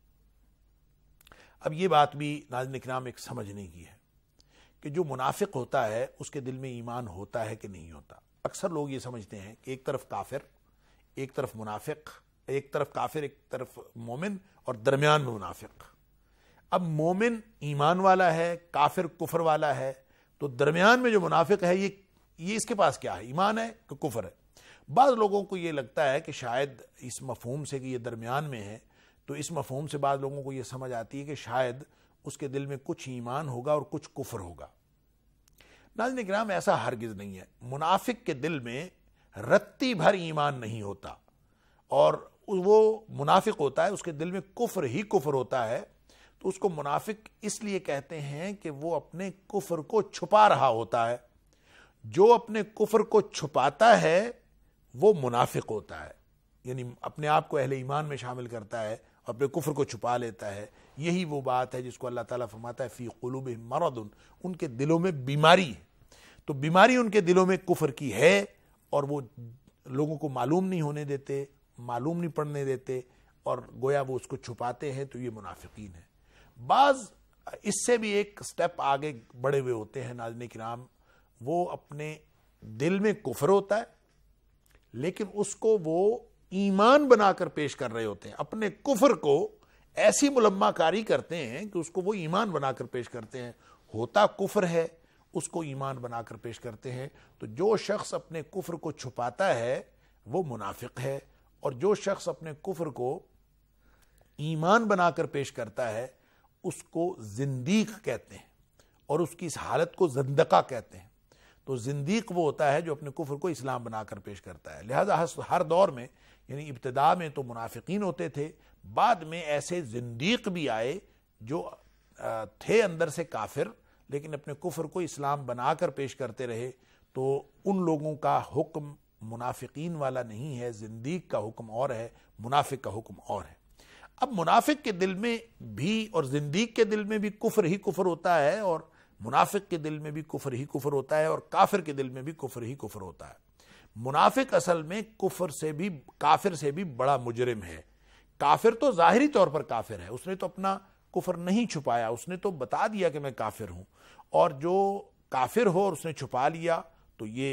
اب یہ بات بھی ناظرین کرام ایک سمجھنے کی ہے کہ جو منافق ہوتا ہے اس کے دل میں ایمان ہوتا ہے کہ نہیں ہوتا۔ اکثر لوگ یہ سمجھتے ہیں کہ ایک طرف کافر، ایک طرف منافق، ایک طرف کافر، ایک طرف مومن، اور درمیان میں منافق۔ اب مومن ایمان والا ہے، کافر کفر والا ہے، تو درمیان میں جو منافق ہے یہ اس کے پاس کیا ہے، ایمان ہے کہ کفر ہے؟ بعض لوگوں کو یہ لگتا ہے کہ شاید اس مفہوم سے کہ یہ درمیان میں ہے، تو اس مفہوم سے بعض لوگوں کو یہ سمجھ آتی ہے کہ شاید اس کے دل میں کچھ ایمان ہوگا اور کچھ کفر ہوگا۔ ناظرین کرام ایسا ہرگز نہیں ہے۔ منافق کے دل میں رتی بھر ایمان نہیں ہوتا، اور وہ منافق ہوتا ہے اس کے دل میں کفر ہی کفر ہوتا ہے، تو اس کو منافق اس لیے کہتے ہیں کہ وہ اپنے کفر کو چھپا رہا ہوتا ہے۔ جو اپنے کفر کو چھپاتا ہے وہ منافق ہوتا ہے، یعنی اپنے آپ کو اہل ایمان میں شامل کرتا ہے، اپنے کفر کو چھپا لیتا ہے۔ یہی وہ بات ہے جس کو اللہ تعالیٰ فرماتا ہے فی قلوبہم مرض، ان کے دلوں میں بیماری ہے۔ تو بیماری ان کے دلوں میں کفر کی ہے، اور وہ لوگوں کو معلوم نہیں ہونے دیتے، معلوم نہیں پڑنے دیتے، اور گویا وہ اس کو چھپاتے ہیں، تو یہ منافقین ہیں۔ بعض اس سے بھی ایک سٹیپ آگے بڑھے ہوئے ہوتے ہیں ناظرین کرام، وہ اپنے دل میں کفر ہوتا ہے لیکن اس کو وہ ایمان بنا کر پیش کر رہے ہوتے ہیں، اپنے کفر کو ایسی ملمہ کاری کرتے ہیں کہ اس کو وہ ایمان بنا کر پیش کرتے ہیں، ہوتا کفر ہے، اس کو ایمان بنا کر پیش کرتے ہیں۔ تو جو شخص اپنے کفر کو چھپاتا ہے وہ منافق ہے، اور جو شخص اپنے کفر کو ایمان بنا کر پیش کرتا ہے اس کو زندیق کہتے ہیں، اور اس کی اس حالت کو زندقہ کہتے ہیں۔ تو زندیق وہ ہوتا ہے جو اپنے کفر کو اسلام بنا کر پیش کرتا ہے۔ لہذا ہر دور میں، یعنی ابتدا میں تو منافقین ہوتے تھے، بعد میں ایسے زندیق بھی آئے جو تھے اندر سے کافر لیکن اپنے کفر کو اسلام بنا کر پیش کرتے رہے، تو ان لوگوں کا حکم منافقین والا نہیں ہے، زندیق کا حکم اور ہے، منافق کا حکم اور ہے۔ اب منافق کے دل میں بھی اور زندیق کے دل میں بھی کفر ہی کفر ہوتا ہے، اور منافق کے دل میں بھی کفر ہی کفر ہوتا ہے، اور کافر کے دل میں بھی کفر ہی کفر ہوتا ہے۔ منافق اصل میں کفر سے بھی، کافر سے بھی بڑا مجرم ہے۔ کافر تو ظاہری طور پر کافر ہے، اس نے تو اپنا کفر نہیں چھپایا، اس نے تو بتا دیا کہ میں کافر ہوں، اور جو کافر ہو اور اس نے چھپا لیا تو یہ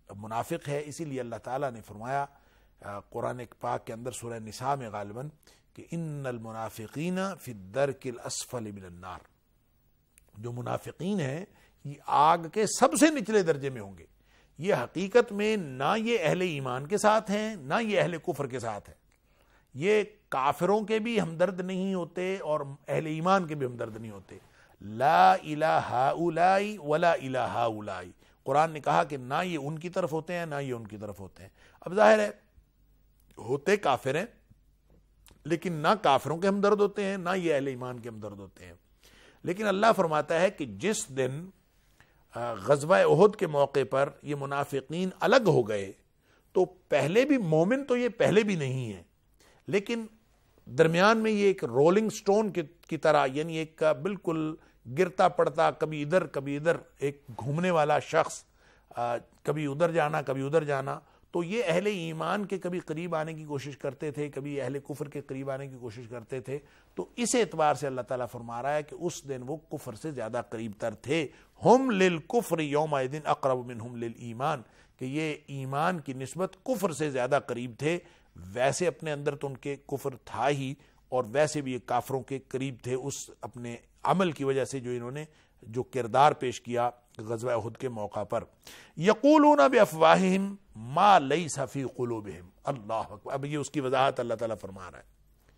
منافق ہے. اسی لیے اللہ تعالیٰ نے فرمایا قرآن پاک کے اندر سورہ نساء میں غالباً کہ ان المنافقین فی الدرک الاسفل من النار، جو منافقین ہیں یہ آگ کے سب سے نچلے درجے میں ہوں گے. یہ حقیقت میں نہ یہ اہل ایمان کے ساتھ ہیں نہ یہ اہل کفر کے ساتھ ہیں. یہ کافروں کے بھی ہمدرد نہیں ہوتے اور اہل ایمان کے بھی ہمدرد نہیں ہوتے. لا الہ ہؤلاء ولا الہ ہؤلاء، قرآن نے کہا کہ نہ یہ ان کی طرف ہوتے ہیں نہ یہ ان کی طرف ہوتے ہیں. اب ظاہر ہے ہوتے کافر ہیں لیکن نہ کافروں کے ہمدرد ہوتے ہیں نہ یہ اہل ایمان کے ہمدرد ہوتے ہیں. لیکن اللہ فرماتا ہے کہ جس دن غزوہ احد کے موقع پر یہ منافقین الگ ہو گئے تو پہلے بھی مومن تو یہ پہلے بھی نہیں ہیں، لیکن درمیان میں یہ ایک رولنگ سٹون کی طرح، یعنی ایک بالکل گرتا پڑتا کبھی ادھر کبھی ادھر ایک گھومنے والا شخص، کبھی ادھر جانا کبھی ادھر جانا. تو یہ اہل ایمان کے کبھی قریب آنے کی کوشش کرتے تھے، کبھی اہل کفر کے قریب آنے کی کوشش کرتے تھے. تو اس اعتبار سے اللہ تعالیٰ فرما رہا ہے کہ اس دن وہ کفر سے زیادہ قریب تر تھے. ہم للکفر یومئذ اقرب منہم للایمان، کہ یہ ایمان کی نسبت کفر سے زیادہ قریب تھے. ویسے اپنے اندر تو ان کے کفر تھا ہی، اور ویسے بھی یہ کافروں کے قریب تھے اس اپنے عمل کی وجہ سے جو انہوں نے جو کردار پیش کیا غزوہ احد کے موقع پر. یقولون بافواہہم ما لیس فی قلوبہم. اللہ اکبر. اب یہ اس کی وضاحت اللہ تعالیٰ فرما رہا ہے.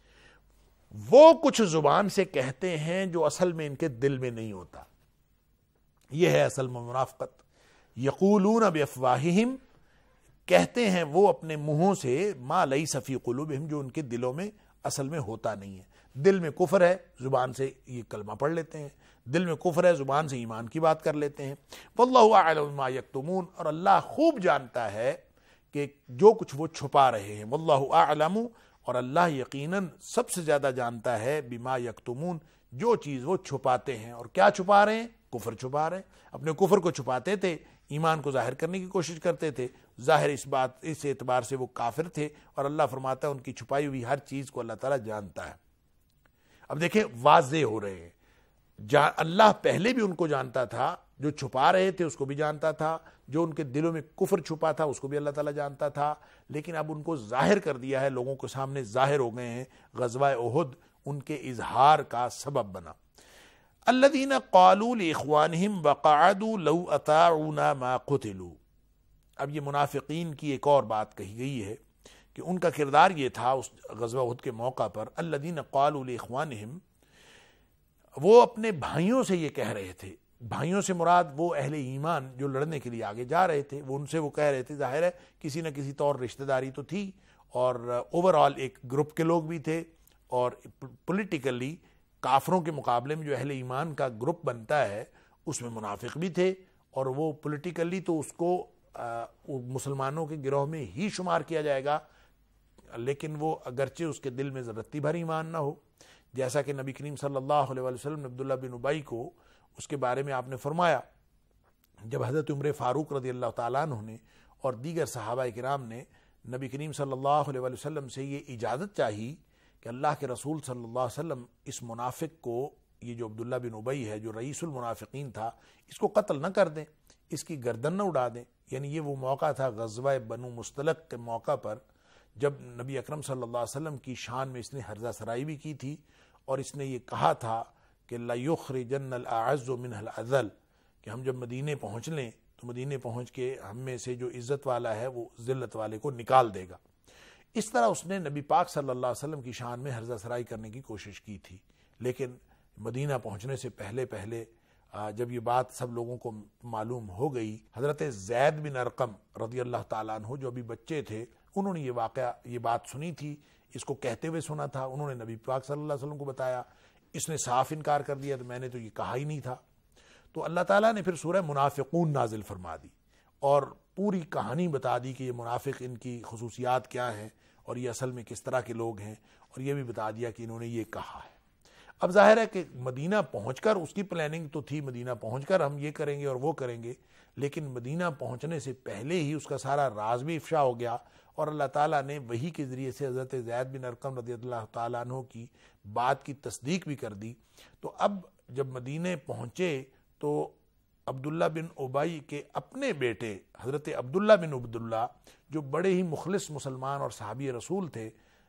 وہ کچھ زبان سے کہتے ہیں جو اصل میں ان کے دل میں نہیں ہوتا. یہ ہے اصل میں منافقت. یقولون بافواہہم، کہتے ہیں وہ اپنے منہوں سے، ما لیس فی قلوبہم، جو ان کے دلوں میں اصل میں ہوتا نہیں ہے. دل میں کفر ہے، زبان سے یہ کلمہ پڑھ لیتے ہیں. دل میں کفر ہے، زبان سے ایمان کی بات کر لیتے ہیں. واللہ اعلم بما یکتمون، اور اللہ خوب جانتا ہے کہ جو کچھ وہ چھپا رہے ہیں. واللہ اعلم، اور اللہ یقیناً سب سے زیادہ جانتا ہے بما یکتمون، جو چیز وہ چھپاتے ہیں. اور کیا چھپا رہے ہیں؟ کفر چھپا رہے ہیں. اپنے کفر کو چھپاتے تھے، ایمان کو ظاہر کرنے کی کوشش کرتے تھے. ظاہر اس اعتبار سے وہ کافر تھے، اور اللہ فرماتا ہے ان کی چھپائی ہوئی ہر چیز کو اللہ تعالیٰ جانتا ہے. اب دیکھیں واضح ہو رہے ہیں. اللہ پہلے بھی ان کو جانتا تھا، جو چھپا رہے تھے اس کو بھی جانتا تھا، جو ان کے دلوں میں کفر چھپا تھا اس کو بھی اللہ تعالیٰ جانتا تھا. لیکن اب ان کو ظاہر کر دیا ہے، لوگوں کے سامنے ظاہر ہو گئے ہیں. غزوہ احد ان کے اظہار کا سبب بنا. الذین قالوا لاخوانہم وقعدوا لو اطاعونا ما قتلوا. اب یہ منافقین کی ایک اور بات کہی گئی ہے کہ ان کا کردار یہ تھا اس غزوہ احد کے موقع پر. الذین قالوا لاخوانہم، وہ اپنے بھائیوں سے یہ کہہ رہے تھے. بھائیوں سے مراد وہ اہل ایمان جو لڑنے کے لیے آگے جا رہے تھے، وہ ان سے وہ کہہ رہے تھے. ظاہر ہے کسی نہ کسی طور رشتہ داری تو تھی، اور اوورآل ایک گروپ کے لوگ بھی تھے، اور پولیٹیکلی کافروں کے مقابلے میں جو اہل ایمان کا گروپ بنتا ہے اس میں منافق بھی تھے، اور وہ پولیٹیکلی تو اس کو مسلمانوں کے گروہ میں ہی شمار کیا جائے گا، لیکن وہ اگرچہ اس کے دل میں رتی بھر ایمان نہ ہو. جیسا کہ نبی کریم صلی اللہ علیہ وسلم نے عبداللہ بن ابی کو اس کے بارے میں آپ نے فرمایا، جب حضرت عمر فاروق رضی اللہ تعالیٰ عنہ نے اور دیگر صحابہ کرام نے نبی کریم صلی اللہ علیہ وسلم سے یہ اجازت چاہی کہ اللہ کے رسول صلی اللہ علیہ وسلم اس منافق کو، یہ جو عبداللہ بن ابی ہے جو رئیس المنافقین تھا، اس کو قتل نہ کر دیں، اس کی گردن نہ اڑا دیں. یعنی یہ وہ موقع تھا غزوہ بنو مستلق کے موقع پر، جب نبی اکرم صلی اللہ علیہ وسلم کی شان میں اس نے حرزہ سرائی بھی کی تھی، اور اس نے یہ کہا تھا کہ لَيُخْرِجَنَّ الْأَعَزُّ مِنْهَا الْأَذَلَّ، کہ ہم جب مدینے پہنچ لیں تو مدینے پہنچ کے ہم میں سے جو عزت والا ہے وہ ذلت والے کو نکال دے گا. اس طرح اس نے نبی پاک صلی اللہ علیہ وسلم کی شان میں حرزہ سرائی کرنے کی کوشش کی تھی. لیکن مدینہ پہنچنے سے پہلے جب یہ بات سب لوگوں کو معلوم ہو گئی، حضرت زید بن ارقم رضی اللہ تعالیٰ عنہ جو ابھی بچے تھے، انہوں نے یہ بات سنی تھی، اس کو کہتے ہوئے سنا تھا. انہوں نے نبی پاک صلی اللہ علیہ وسلم کو بتایا. اس نے صاف انکار کر دیا تو میں نے تو یہ کہا ہی نہیں تھا. تو اللہ تعالیٰ نے پھر سورہ منافقون نازل فرما دی اور پوری کہانی بتا دی کہ یہ منافق، ان کی خصوصیات کیا ہیں اور یہ اصل میں کس طرح کے لوگ ہیں، اور یہ بھی بتا دیا کہ انہوں نے یہ کہا ہے. اب ظاہر ہے کہ مدینہ پہنچ کر اس کی پلاننگ تو تھی، مدینہ پہنچ کر ہم یہ کریں گے اور وہ کریں گے، لیکن مدینہ پہنچنے سے پہلے ہی اس کا سارا راز بھی افشا ہو گیا، اور اللہ تعالیٰ نے وحی کے ذریعے سے حضرت زید بن ارقم رضی اللہ تعالیٰ عنہ کی بات کی تصدیق بھی کر دی. تو اب جب مدینے پہنچے تو عبداللہ بن ابی کے اپنے بیٹے حضرت عبداللہ بن عبداللہ جو بڑے ہی مخلص مسلمان اور صحابی رسول تھے،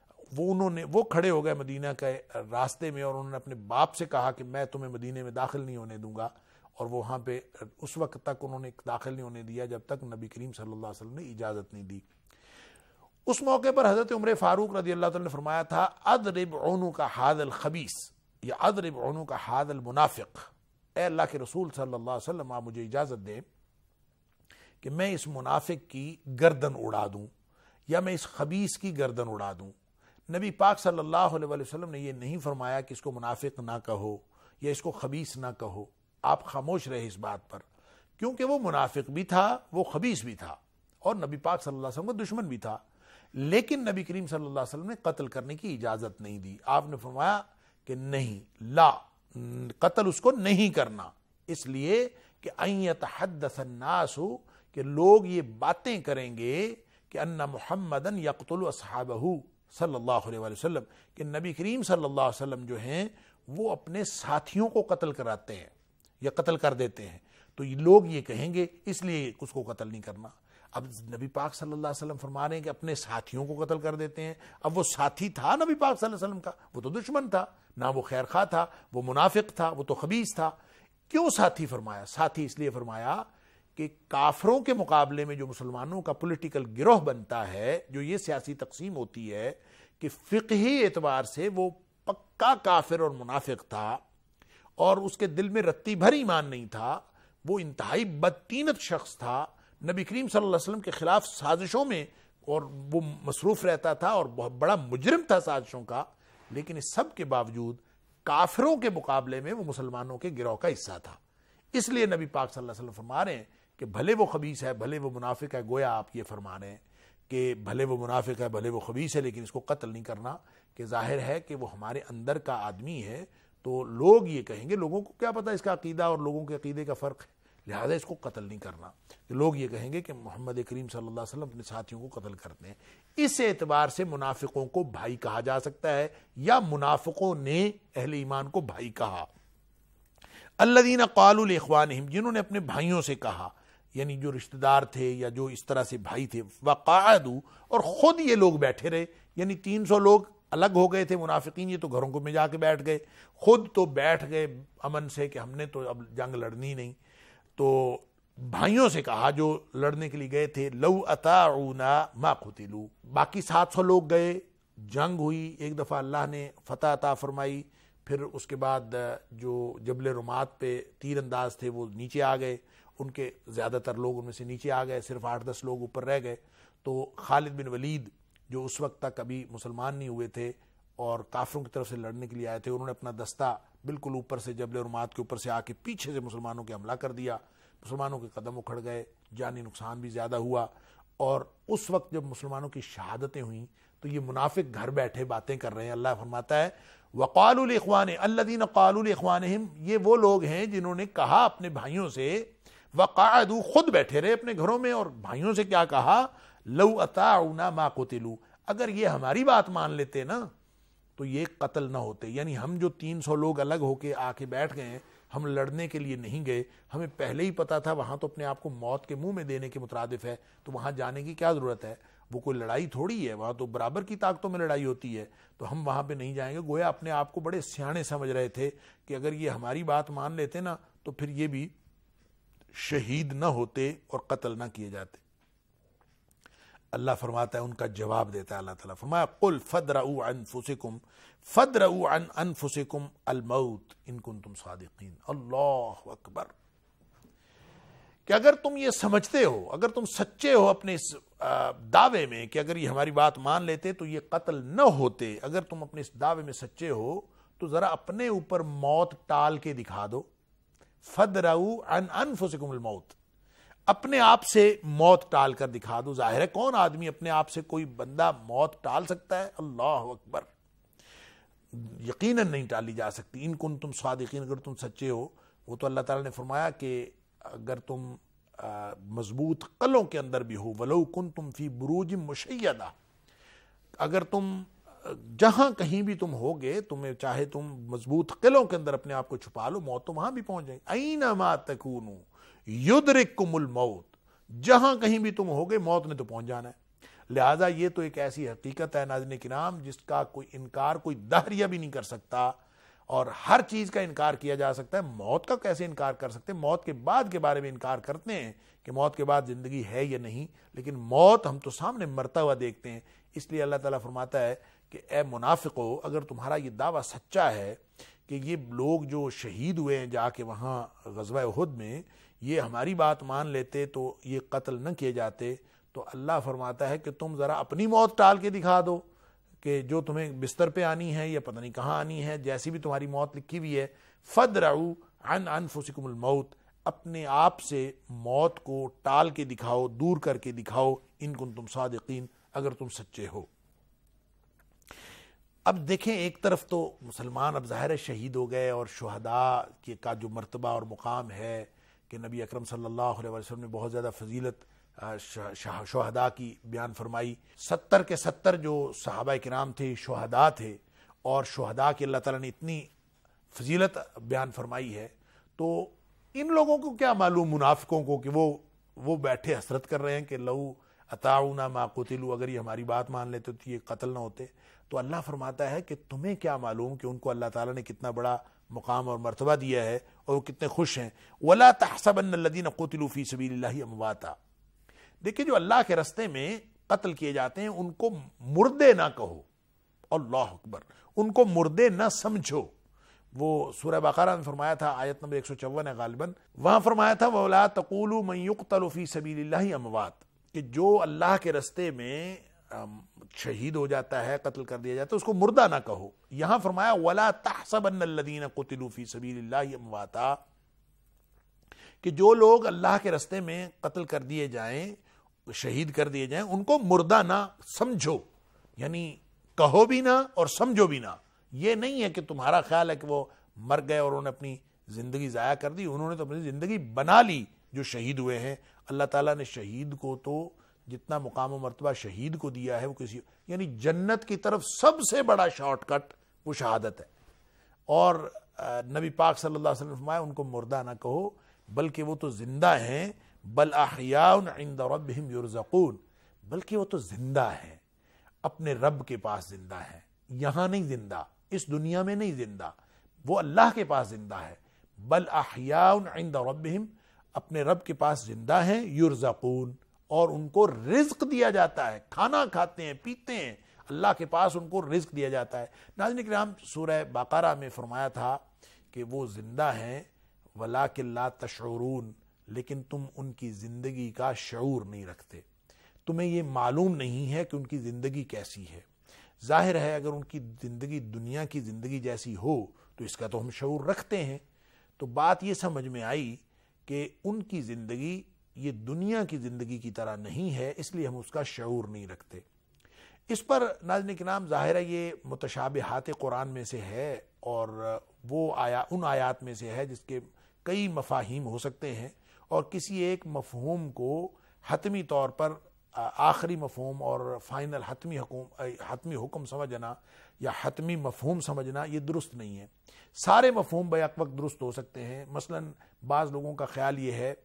وہ کھڑے ہو گئے مدینہ کے راستے میں، اور انہوں نے اپنے باپ سے کہا کہ میں تمہیں مدینے میں داخل نہیں ہونے دوں گا، اور وہاں پہ اس وقت تک انہوں نے داخل نہیں ہونے دیا جب تک نبی کریم صلی اللہ علیہ وسلم نے اجازت نہیں دی۔ اس موقع پر حضرت عمر فاروق رضی اللہ تعالیٰ نے فرمایا تھا اضرب عنق ھذا الخبیث یا اضرب عنق ھذا المنافق، اے اللہ کے رسول صلی اللہ علیہ وسلم آپ مجھے اجازت دیں کہ میں اس منافق کی گردن اڑا دوں یا میں اس خبیث کی گردن اڑا دوں۔ نبی پاک صلی اللہ علیہ وسلم نے یہ نہیں فرمایا کہ اس کو منافق نہ کہو یا اس کو خبیث نہ کہو، آپ خاموش رہے اس بات پر، کیونکہ وہ منافق بھی تھا، وہ خبیث بھی تھا، اور نبی پاک صلی اللہ علیہ وسلم کا دشمن بھی تھا، لیکن نبی کریم صلی اللہ علیہ وسلم نے قتل کرنے کی اجازت نہیں دی۔ آپ نے فرمایا کہ نہیں، لا، قتل اس کو نہیں کرنا، اس لیے کہ ان یتحدث الناس، کہ لوگ یہ باتیں کریں گے کہ ان محمدن یقتل اصحابہ صلی اللہ علیہ وسلم، کہ نبی کریم صلی اللہ علیہ وسلم جو ہیں وہ اپنے ساتھیوں کو قتل کراتے ہیں یا قتل کر دیتے ہیں، تو لوگ یہ کہیں گے، اس لیے اس کو قتل نہیں کرنا۔ اب نبی پاک صلی اللہ علیہ وسلم فرما رہے ہیں کہ اپنے ساتھیوں کو قتل کر دیتے ہیں۔ اب وہ ساتھی تھا نبی پاک صلی اللہ علیہ وسلم کا، وہ تو دشمن تھا، نہ وہ خیر خواہ تھا، وہ منافق تھا، وہ تو خبیث تھا۔ کیوں ساتھی فرمایا؟ ساتھی اس لیے فرمایا کہ کافروں کے مقابلے میں جو مسلمانوں کا پولیٹیکل گروہ بنتا ہے، جو یہ سیاسی تقسیم ہوتی ہے کہ فقہی اعتبار سے وہ پکا کافر اور منافق تھا، اور اس کے دل میں رتی بھر ایمان نہیں تھا، وہ انتہائی بدتینت شخص تھا، نبی کریم صلی اللہ علیہ وسلم کے خلاف سازشوں میں اور وہ مصروف رہتا تھا اور بہت بڑا مجرم تھا سازشوں کا، لیکن اس سب کے باوجود کافروں کے مقابلے میں وہ مسلمانوں کے گروہ کا حصہ تھا۔ اس لیے نبی پاک صلی اللہ علیہ وسلم فرما رہے ہیں کہ بھلے وہ خبیث ہے، بھلے وہ منافق ہے، گویا آپ یہ فرما رہے ہیں کہ بھلے وہ منافق ہے، بھلے وہ خبیث ہے، لیکن اس کو قتل نہیں کرنا، کہ ظاہر ہے کہ وہ ہمارے اندر کا آدمی ہے، تو لوگ یہ کہیں گے، لوگوں کو کیا پتہ اس کا عقیدہ اور لوگوں کے عقیدے کا فرق ہے، لہذا اس کو قتل نہیں کرنا۔ لوگ یہ کہیں گے کہ محمد کریم صلی اللہ علیہ وسلم اپنے ساتھیوں کو قتل کرتے ہیں۔ اس اعتبار سے منافقوں کو بھائی کہا جا سکتا ہے، یا منافقوں نے اہل ایمان کو بھائی کہا۔ الذین قالوا لاخوانہم، جنہوں نے اپنے بھائیوں سے کہا، یعنی جو رشتہ دار تھے یا جو اس طرح سے بھائی تھے، وقعدوا، اور خود یہ لوگ بیٹھے رہے، یعنی 300 لوگ الگ ہو گئے تھے منافقین، یہ تو گھروں میں جا کے بیٹھ گئے، خود تو بیٹھ گئے امن سے کہ ہم نے تو اب جنگ لڑنی نہیں، تو بھائیوں سے کہا جو لڑنے کے لیے گئے تھے، لو اطاعونا ما قتلوا، باقی 700 لوگ گئے، جنگ ہوئی، ایک دفعہ اللہ نے فتح عطا فرمائی، پھر اس کے بعد جو جبل رمات پہ تیر انداز تھے وہ نیچے آ گئے، ان کے زیادہ تر لوگ ان میں سے نیچے آ گئے، صرف 8-10 لوگ اوپر رہ گئے، تو خالد بن ولید جو اس وقت تک ابھی مسلمان نہیں ہوئے تھے اور کافروں کی طرف سے لڑنے کے لیے آئے تھے، انہوں نے اپنا دستہ بالکل اوپر سے جبل رمات کے اوپر سے آ کے پیچھے سے مسلمانوں کے حملہ کر دیا، مسلمانوں کے قدم اکھڑ گئے، جانی نقصان بھی زیادہ ہوا، اور اس وقت جب مسلمانوں کی شہادتیں ہوئیں تو یہ منافق گھر بیٹھے باتیں کر رہے ہیں۔ اللہ فرماتا ہے وقالوا لاخوانہم الذین قالوا لاخوانہم، یہ وہ لوگ ہیں جنہوں نے کہا اپنے بھائیوں سے، وقعدوا، خود بیٹھے رہے اپنے گھروں میں، اور بھائیوں سے کیا کہا، لو اطاعونا ما قتلوا، اگر یہ ہماری بات مان لیتے نا تو یہ قتل نہ ہوتے، یعنی ہم جو 300 لوگ الگ ہو کے آ کے بیٹھ گئے ہیں، ہم لڑنے کے لیے نہیں گئے، ہمیں پہلے ہی پتا تھا وہاں تو اپنے آپ کو موت کے منہ میں دینے کے مترادف ہے، تو وہاں جانے کی کیا ضرورت ہے، وہ کوئی لڑائی تھوڑی ہے، وہاں تو برابر کی طاقتوں میں لڑائی ہوتی ہے، تو ہم وہاں پہ نہیں جائیں گے۔ گویا اپنے آپ کو بڑے سیانے سمجھ رہے تھے کہ اگر یہ ہماری بات مان لیتے نا تو پھر یہ بھی شہید نہ ہوتے اور قتل نہ کیے جاتے۔ اللہ فرماتا ہے، ان کا جواب دیتا ہے اللہ تعالیٰ، فرمایا قل فادرؤوا عن انفسکم الموت ان کنتم صادقین۔ اللہ اکبر، کہ اگر تم یہ سمجھتے ہو، اگر تم سچے ہو اپنے اس دعوے میں کہ اگر یہ ہماری بات مان لیتے تو یہ قتل نہ ہوتے، اگر تم اپنے اس دعوے میں سچے ہو تو ذرا اپنے اوپر موت ٹال کے دکھا دو۔ فادرؤوا عن انفسکم الموت، اپنے آپ سے موت ٹال کر دکھا دو۔ ظاہر ہے کون آدمی اپنے آپ سے، کوئی بندہ موت ٹال سکتا ہے؟ اللہ اکبر، یقیناً نہیں ٹالی جا سکتی۔ ان کنتم صادقین، اگر تم سچے ہو، وہ تو اللہ تعالیٰ نے فرمایا کہ اگر تم مضبوط قلعوں کے اندر بھی ہو، ولو کنتم فی بروج مشیدہ، اگر تم جہاں کہیں بھی تم ہوگے، تمہیں چاہے تم مضبوط قلعوں کے اندر اپنے آپ کو چھپا لو، موت تو وہاں بھی پہنچ جائے گی۔ اینما تکونوا युदरिकुम الموت, जहां कहीं भी तुम होगे मौत ने तो पहुंच जाना है. लिहाजा ये तो एक ऐसी हकीकत है नाज़रीन किराम जिसका कोई इनकार कोई दहरिया भी नहीं कर सकता, और हर चीज का इनकार किया जा सकता है. मौत का कैसे इनकार कर सकते हैं? मौत के बाद के बारे में इनकार करते हैं कि मौत के बाद जिंदगी है या नहीं, लेकिन मौत हम तो सामने मरता हुआ देखते हैं. इसलिए अल्लाह ताला फरमाता है कि ए मुनाफिको, अगर तुम्हारा ये दावा सच्चा है कि ये लोग जो शहीद हुए हैं जाके वहाँ गज़वा उहुद में, ये हमारी बात मान लेते तो ये कत्ल न किए जाते, तो अल्लाह फरमाता है कि तुम ज़रा अपनी मौत टाल के दिखा दो कि जो तुम्हें बिस्तर पे आनी है या पता नहीं कहाँ आनी है, जैसी भी तुम्हारी मौत लिखी हुई है. फदरऊ अन अनफुसिकुमुल मौत, अपने आप से मौत को टाल के दिखाओ, दूर करके दिखाओ, इन कुंतुम सादिकीन, अगर तुम सच्चे हो. अब देखें, एक तरफ तो मुसलमान अब ज़ाहिर शहीद हो गए और शुहदा के का जो मर्तबा और मुकाम है कि नबी अकरम सल्लल्लाहु अलैहि वसल्लम ने बहुत ज़्यादा फजीलत शुहदा की बयान फरमाई. 70 के 70 जो सहाबा किराम थे शुहदा थे, और शुहदा की अल्लाह ताला ने इतनी फजीलत बयान फरमाई है, तो इन लोगों को क्या मालूम मुनाफिकों को कि वो बैठे हसरत कर रहे हैं कि लऊ अताउना मा कुतिलू, अगर ये हमारी बात मान लेते तो ये कत्ल ना होते. तो अल्लाह फरमाता है कि तुम्हें क्या मालूम कि उनको अल्लाह ताला ने कितना बड़ा मुकाम और मर्तबा दिया है और वो कितने खुश हैं. वला तहसबन्नल्लज़ीना कुतिलू फी सबीलिल्लाहि अमवाता. देखिए, जो अल्लाह के रास्ते में कत्ल किए जाते हैं उनको मुर्दे ना कहो, अल्लाह अकबर, उनको मुर्दे ना समझो. वो सूरह बकरा में फरमाया था, आयत नंबर 154 है गालिबन, वहां फरमाया था वला तक़ूलू मन युक़तलु फी सबीलिल्लाहि अमवात, कि जो अल्लाह के रास्ते में शहीद हो जाता है, कत्ल कर दिया जाता है, उसको मुर्दा ना कहो. यहां फरमाया वला तहसबन्नल्लज़ीना कुतिलू फी सबीलिल्लाहि अमवाता, कि जो लोग अल्लाह के रास्ते में कत्ल कर दिए जाएं, शहीद कर दिए जाएं, उनको मुर्दा ना समझो, यानी कहो भी ना और समझो भी ना. ये नहीं है कि तुम्हारा ख्याल है कि वो मर गए और उन्होंने अपनी जिंदगी जाया कर दी, उन्होंने तो अपनी जिंदगी बना ली जो शहीद हुए हैं. अल्लाह ताला ने शहीद को तो जितना मुकाम व मर्तबा शहीद को दिया है वो किसी, यानी जन्नत की तरफ सबसे बड़ा शॉर्टकट वो शहादत है. और नबी पाक सल्लल्लाहु अलैहि वसल्लम फरमाया उनको मुर्दा ना कहो, बल्कि वो तो जिंदा हैं. बल अहयाउन इंद रब्बिहिम युरज़क़ून, बल्कि वो तो जिंदा है, अपने रब के पास जिंदा है. यहां नहीं जिंदा, इस दुनिया में नहीं जिंदा, वो अल्लाह के पास जिंदा है. बल अहयाउन इंद रब्बिहिम, अपने रब के पास जिंदा है. युरज़क़ून, और उनको रिज्क दिया जाता है, खाना खाते हैं, पीते हैं, अल्लाह के पास उनको रिज्क दिया जाता है. नाज़रीन किराम, सूरह बकरा में फरमाया था कि वो जिंदा हैं, वलाकिन ला तशऊरून, लेकिन तुम उनकी जिंदगी का शऊर नहीं रखते, तुम्हें ये मालूम नहीं है कि उनकी जिंदगी कैसी है. जाहिर है अगर उनकी जिंदगी दुनिया की जिंदगी जैसी हो तो इसका तो हम शऊर रखते हैं. तो बात ये समझ में आई कि उनकी जिंदगी ये दुनिया की जिंदगी की तरह नहीं है, इसलिए हम उसका शऊर नहीं रखते. इस पर नाज़रीन किराम ज़ाहिर है ये मुतशाबिहात कुरान में से है, और वो उन आयात में से है जिसके कई मफाहीम हो सकते हैं, और किसी एक मफहूम को हतमी तौर पर आखिरी मफहूम और फाइनल हतमी हुक्म समझना या हतमी मफहूम समझना ये दुरुस्त नहीं है. सारे मफहूम बैक वक्त दुरुस्त हो सकते हैं. मसलन बाज़ लोगों का ख्याल ये है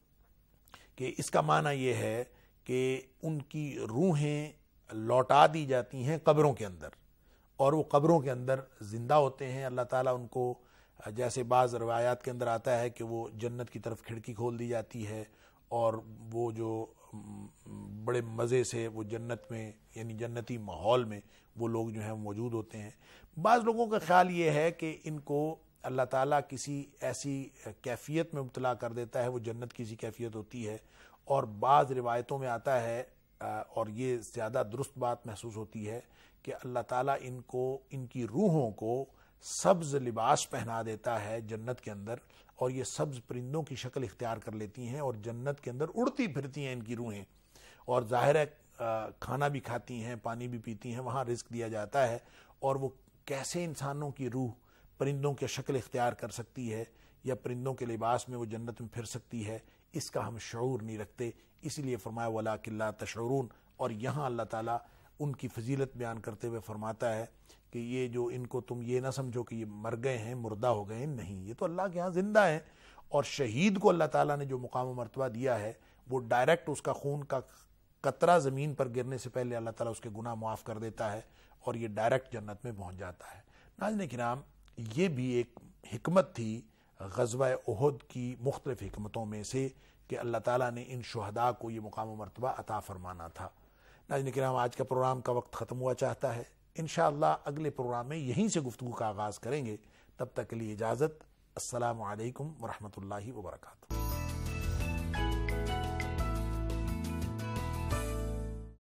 कि इसका माना ये है कि उनकी रूहें लौटा दी जाती हैं कब्रों के अंदर, और वो कब्रों के अंदर जिंदा होते हैं. अल्लाह ताला उनको, जैसे बाज़ रवायात के अंदर आता है कि वो जन्नत की तरफ खिड़की खोल दी जाती है, और वो जो बड़े मज़े से वो जन्नत में, यानी जन्नती माहौल में वो लोग जो हैं मौजूद होते हैं. बाज़ लोगों का ख्याल ये है कि इनको अल्लाह ताला किसी ऐसी कैफियत में मुब्तला कर देता है, वो जन्नत की सी कैफियत होती है. और बाज़ रिवायतों में आता है, और ये ज़्यादा दुरुस्त बात महसूस होती है, कि अल्लाह ताला इनको, इनकी रूहों को सब्ज़ लिबास पहना देता है जन्नत के अंदर, और ये सब्ज़ परिंदों की शक्ल इख्तियार कर लेती हैं और जन्नत के अंदर उड़ती फिरती हैं इनकी रूहें. और ज़ाहिर है खाना भी खाती हैं, पानी भी पीती हैं, वहाँ रिस्क दिया जाता है. और वो कैसे इंसानों की रूह परिंदों की शक्ल इख्तियार कर सकती है या परिंदों के लिबास में वो जन्नत में फिर सकती है, इसका हम शऊर नहीं रखते. इसीलिए फरमाया वलाकिन ला तशऊरून. और यहाँ अल्लाह ताला उनकी फजीलत बयान करते हुए फरमाता है कि ये जो इनको तुम ये ना समझो कि ये मर गए हैं, मुर्दा हो गए हैं, नहीं, ये तो अल्लाह के यहाँ जिंदा हैं. اور شہید کو اللہ تعالیٰ نے جو مقام و مرتبہ دیا ہے وہ ڈائریکٹ اس کا خون کا قطرہ زمین پر گرنے سے پہلے اللہ تعالیٰ اس کے گناہ معاف کر دیتا ہے اور یہ ڈائریکٹ جنت میں پہنچ جاتا ہے۔ ناظرین کرام، یہ بھی ایک حکمت تھی غزوہ احد کی مختلف حکمتوں میں سے کہ اللہ تعالیٰ نے ان شہداء کو یہ مقام و مرتبہ عطا فرمانا تھا۔ ناظرین کرام، آج کا پروگرام کا وقت ختم ہوا چاہتا ہے، انشاءاللہ اگلے پروگرام میں یہیں سے گفتگو کا آغاز کریں گے۔ تب تک کے لیے اجازت، السلام علیکم ورحمۃ اللہ وبرکاتہ۔